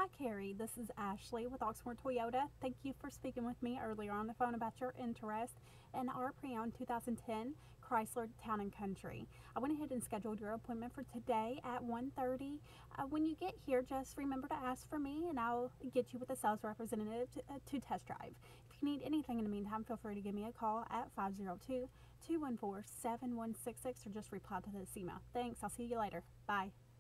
Hi, Cari. This is Ashley with Oxmoor Toyota. Thank you for speaking with me earlier on the phone about your interest in our pre-owned 2010 Chrysler Town & Country. I went ahead and scheduled your appointment for today at 1:30. When you get here, just remember to ask for me and I'll get you with a sales representative to test drive. If you need anything in the meantime, feel free to give me a call at 502-214-7166 or just reply to this email. Thanks. I'll see you later. Bye.